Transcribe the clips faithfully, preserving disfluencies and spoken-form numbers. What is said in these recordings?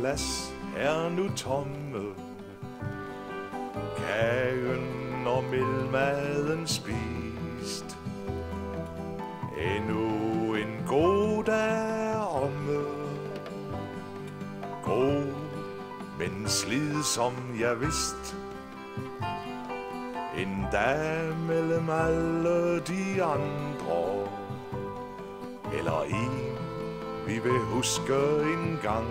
glas er nu tomme, kagen og mælmaden spist. Endnu en god dag omme, god, men slidsom jeg vidst. En dag mellem alle de andre, eller en, vi vil huske en gang.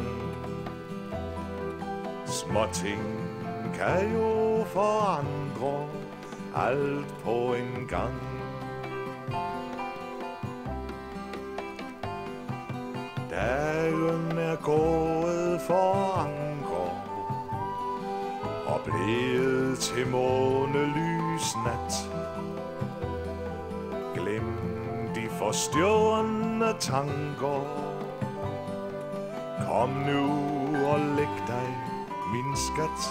Små ting kan jo forandre alt på en gang. Dagen er gået for anker og blevet til månelys nat. Glem de forstyrrende tanker. Kom nu og læg dig, min skat.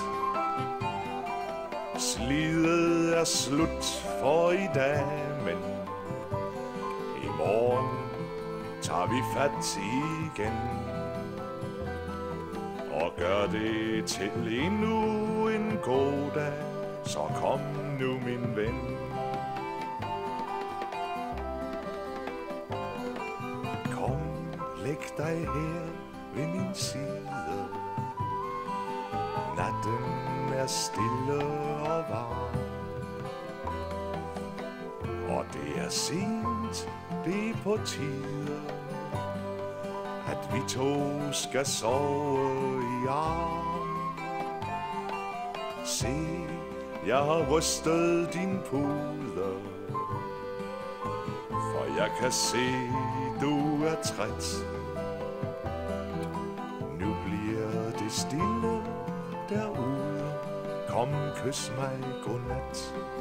Slidet er slut for i dag, men i morgen tager vi fat igen og gør det til endnu en god dag. Så kom nu, min ven. Kom, læg dig her ved min side. Natten er stille og varm, og det er sent, det er på tide, at vi to skal sove i arm. Se, jeg har rystet din pude, for jeg kan se, du er træt. Nu bliver det stille derude. Kom, kys mig, godnat.